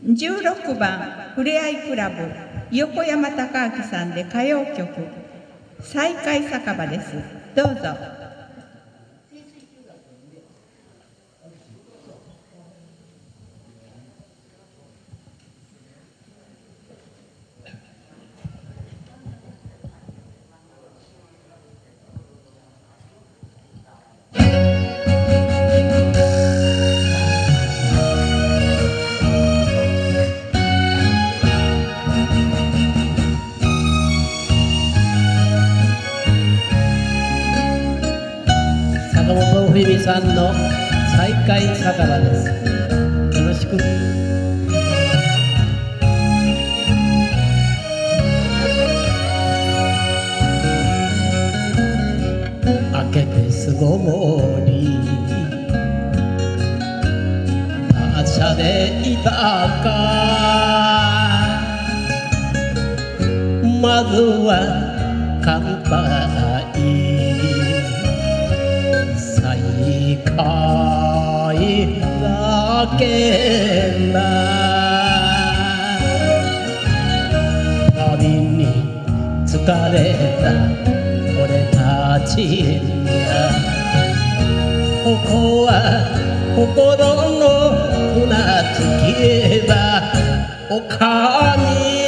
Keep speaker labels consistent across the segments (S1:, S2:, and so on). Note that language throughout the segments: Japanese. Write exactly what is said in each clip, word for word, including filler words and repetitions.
S1: じゅうろくばんふれあいクラブ横山隆明さんで歌謡曲「再会酒場」です。どうぞ。
S2: 坂本冬美さんの再会酒場です。よろしく。明けて巣ごもり馬車でいたか、まずは乾杯再会だけな旅に疲れた俺たちにゃ、ここは心の船着けばおかみ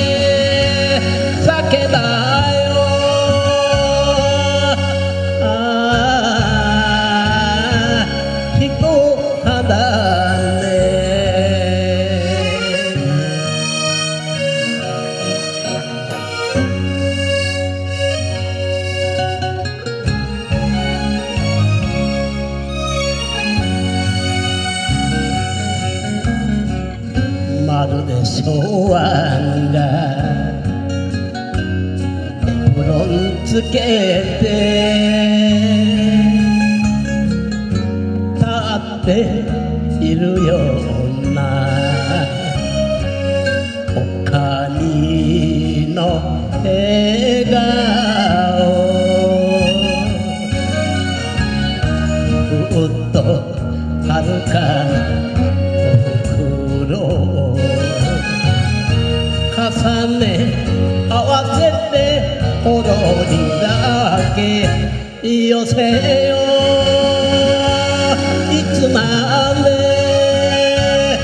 S2: 酒だよ。まるで昭和がエプロンつけて立っているようなおかみの笑顔、ふっと遥かな重ね合わせてほろりだけ寄せよいつまで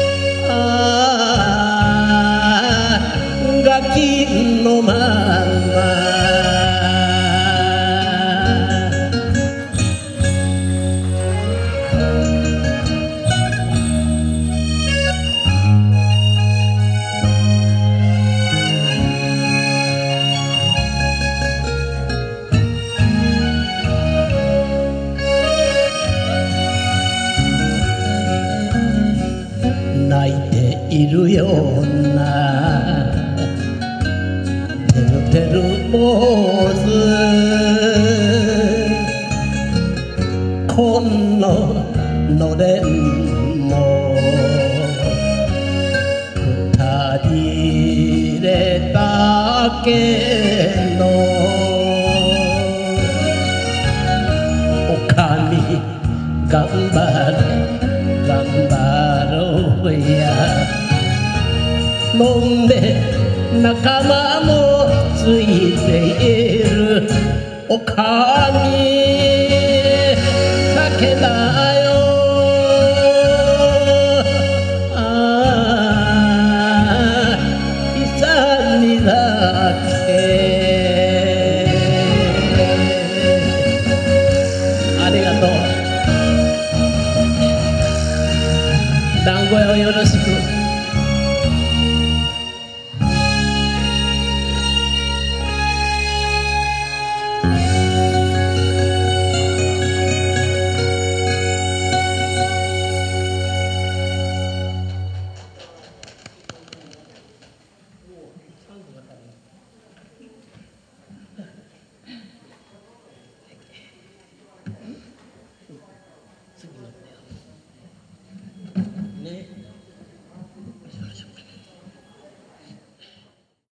S2: ああガキのまま泣いているようなてるてる坊主、こののれんも二人でだけのおかみ頑張れ頑張ろうや、飲んで仲間もついているおかみ酒だよ。ああ勇にだけありがとう。団子屋をよろしく。